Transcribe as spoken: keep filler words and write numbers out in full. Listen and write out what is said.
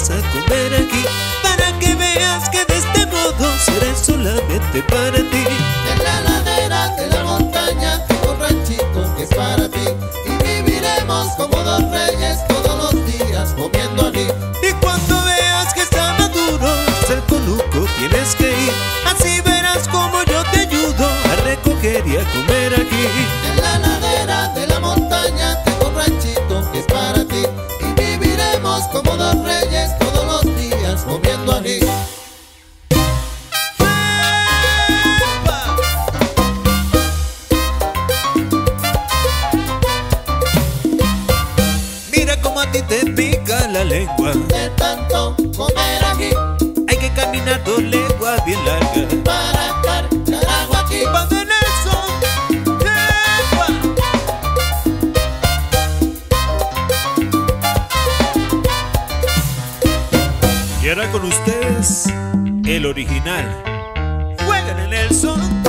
vas a comer aquí, para que veas que de este modo seré solamente para ti. En la ladera de la montaña tengo un ranchito que es para ti, y viviremos como dos reyes todos los días comiendo ají. Y cuando veas que está maduro el coluco tienes que ir, así verás como yo te ayudo a recoger y a comer aquí. En la ladera de la montaña tengo un ranchito que es para ti, y viviremos como dos reyes todos los días comiendo ají. Mira como a ti te pica la lengua De tanto comer ají, hay que caminar dos leguas bien largas para cargar agua aquí. pa' tener eso. ¡Epa! Y ahora con ustedes el original. Juegan en el son.